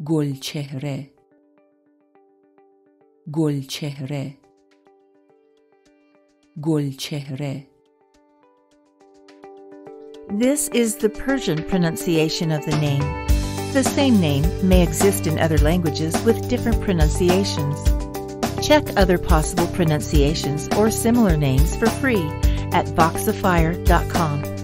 گلچهره گلچهره گلچهره. This is the Persian pronunciation of the name. The same name may exist in other languages with different pronunciations. Check other possible pronunciations or similar names for free at voxifier.com.